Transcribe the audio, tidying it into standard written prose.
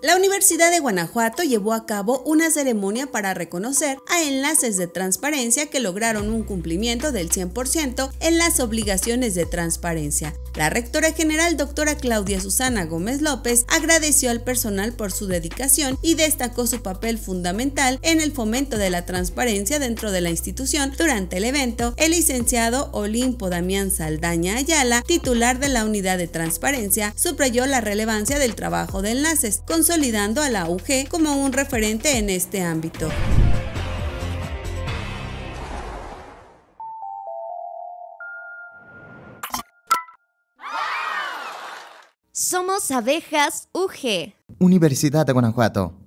La Universidad de Guanajuato llevó a cabo una ceremonia para reconocer a enlaces de transparencia que lograron un cumplimiento del 100% en las obligaciones de transparencia. La rectora general, doctora Claudia Susana Gómez López, agradeció al personal por su dedicación y destacó su papel fundamental en el fomento de la transparencia dentro de la institución. Durante el evento, el licenciado Olimpo Damián Saldaña Ayala, titular de la Unidad de Transparencia, subrayó la relevancia del trabajo de enlaces, consolidando a la UG como un referente en este ámbito. Somos Abejas UG. Universidad de Guanajuato.